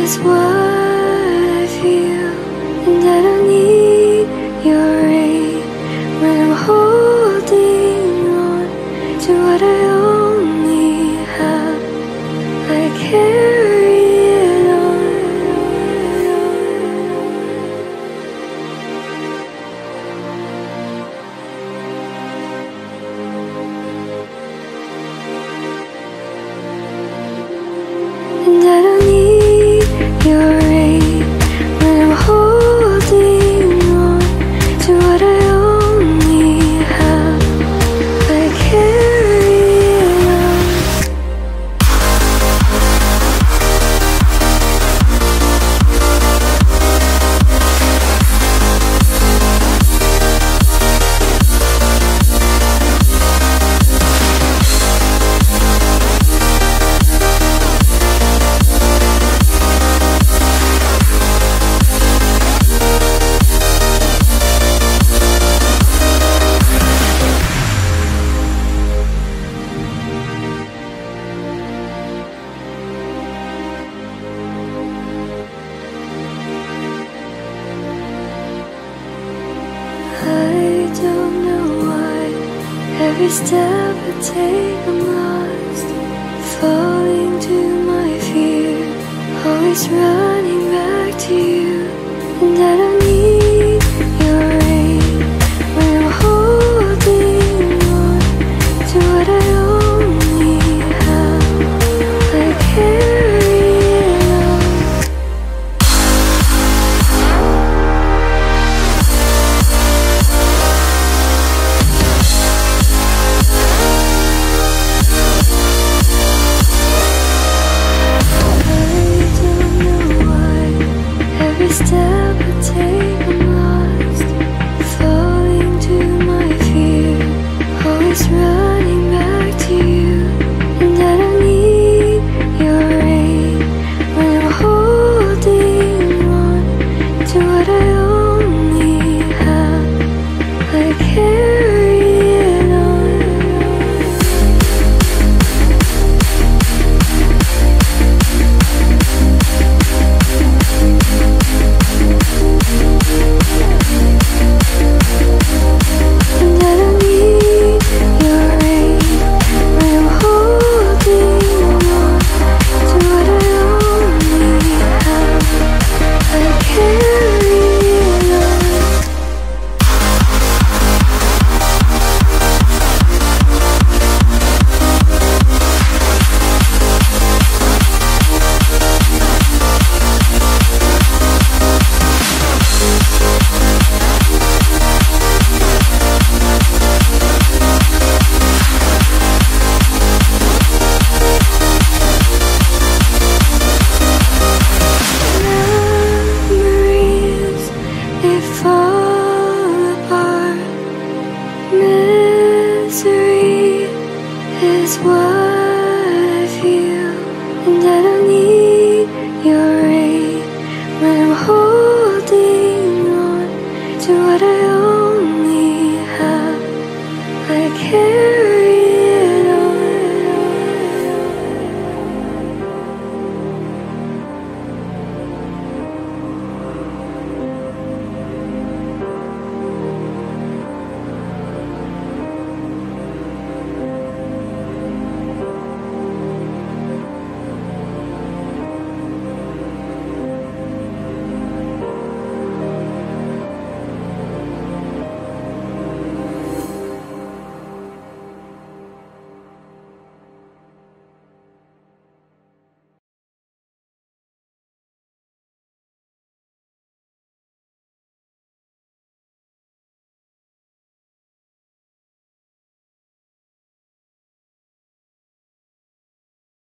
is what I feel, and I don't need your aid when I'm holding on to what I only have. I carry it on. And I don't need your aid when I'm holding on to what I only have. I carry it on. I don't know why every step I take I'm lost, falling to my fear, always running back to you. And I don't